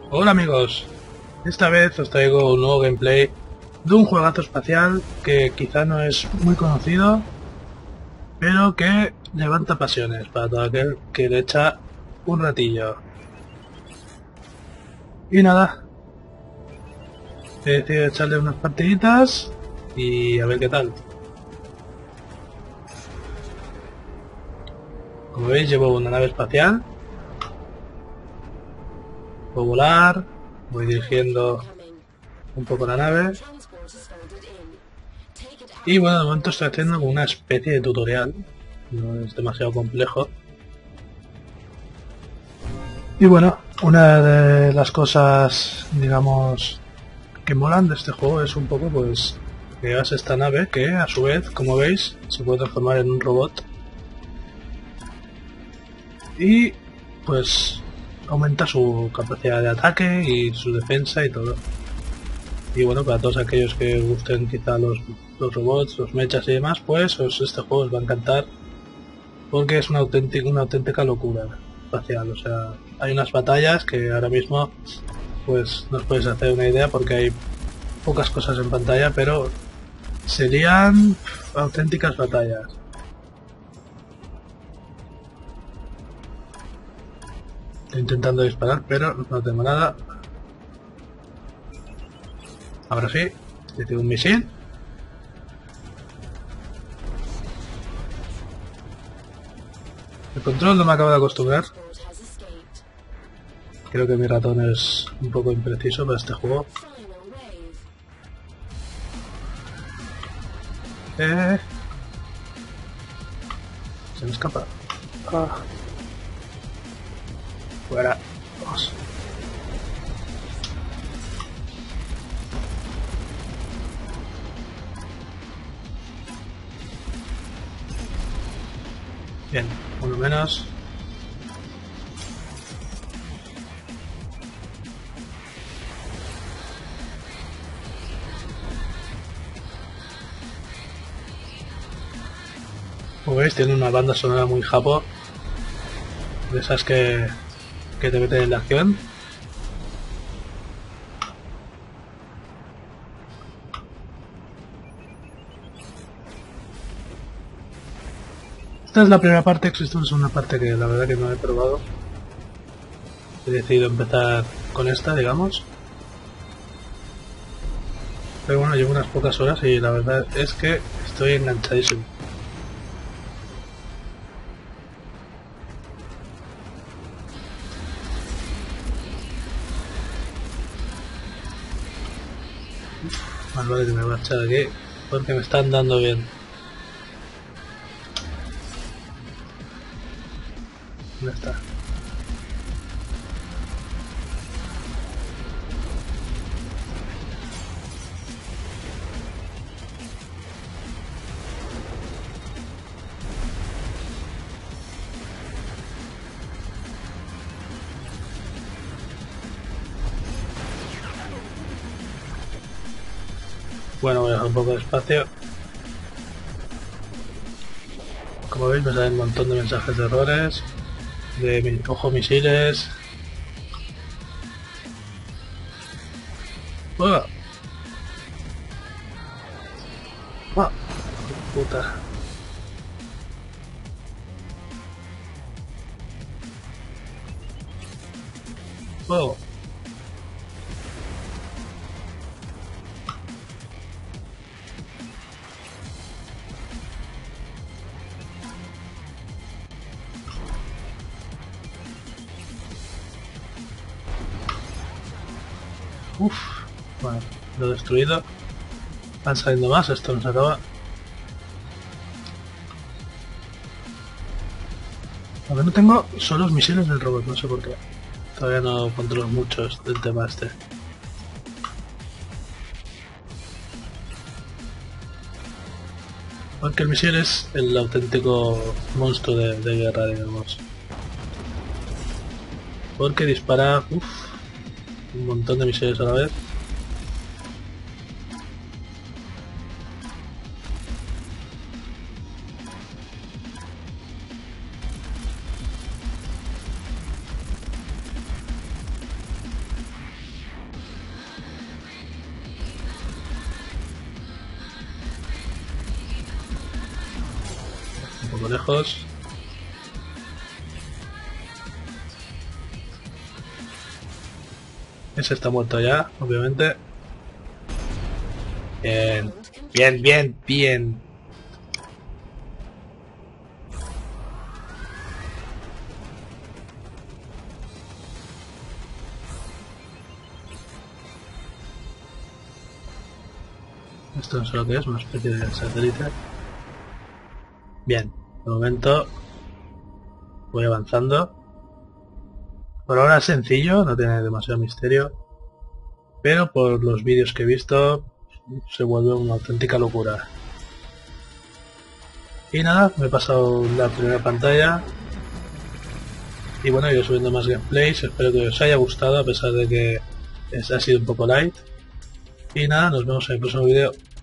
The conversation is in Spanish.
Hola amigos, esta vez os traigo un nuevo gameplay de un juegazo espacial que quizá no es muy conocido, pero que levanta pasiones para todo aquel que le echa un ratillo. Y nada, he decidido echarle unas partiditas y a ver qué tal. Como veis llevo una nave espacial, puedo volar, voy dirigiendo un poco la nave. Y bueno, de momento estoy haciendo como una especie de tutorial, no es demasiado complejo. Y bueno, una de las cosas, digamos, que molan de este juego es un poco pues que llevas esta nave que a su vez, como veis, se puede transformar en un robot y pues aumenta su capacidad de ataque y su defensa y todo. Y bueno, para todos aquellos que gusten quizá los robots, los mechas y demás, pues este juego os va a encantar porque es una auténtica locura espacial. O sea, hay unas batallas que ahora mismo pues no os podéis hacer una idea porque hay pocas cosas en pantalla, pero serían auténticas batallas. Estoy intentando disparar, pero no tengo nada. Ahora sí, tengo un misil. El control no me acabo de acostumbrar. Creo que mi ratón es un poco impreciso para este juego. Se me escapa. Ah. Fuera. Vamos. Bien, uno menos. Como veis, tiene una banda sonora muy japo, de esas que te meten en la acción. Esta es la primera parte, esto es una parte que la verdad que no he probado. He decidido empezar con esta, digamos. Pero bueno, llevo unas pocas horas y la verdad es que estoy enganchadísimo. Más vale que me voy a echar aquí porque me están dando bien. ¿Dónde está? Bueno, voy a dejar un poco de espacio. Como veis me salen un montón de mensajes de errores, de ojo misiles. ¡Oh! ¡Oh! Puta. ¡Oh! Uff, bueno, lo he destruido. Van saliendo más, esto no se acaba. A ver, no tengo son los misiles del robot, no sé por qué. Todavía no controlo mucho del tema este. Aunque el misil es el auténtico monstruo de guerra, digamos. Porque dispara un montón de misiles a la vez. poco lejos. Ese está muerto ya, obviamente. Bien, bien, bien, bien. Esto no sé lo que es, una especie de satélite. Bien, de momento voy avanzando. Por ahora es sencillo, no tiene demasiado misterio. Pero por los vídeos que he visto se vuelve una auténtica locura. Y nada, me he pasado la primera pantalla. Y bueno, iré subiendo más gameplays, espero que os haya gustado a pesar de que ha sido un poco light. Y nada, nos vemos en el próximo vídeo.